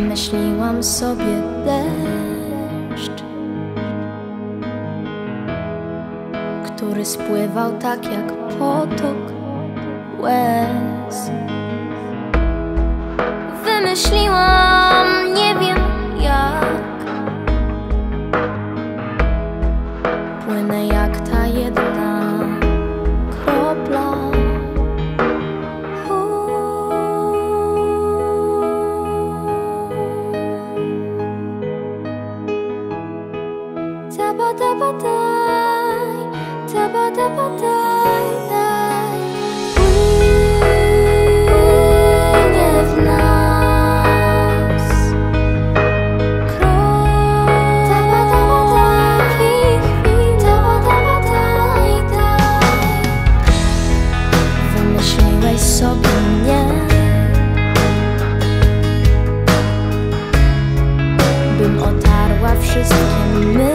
Wymyśliłam sobie deszcz, który spływał tak jak potok łez. Wymyśliłam, nie wiem jak, płynę jak ta jedna kropla. Tabadabadaj, tabadabadaj, daj. Płynie w nas krok. Tabadabadaj, tabadabadaj, daj. Wymyśliłeś sobie mnie, bym otarła wszystkie my.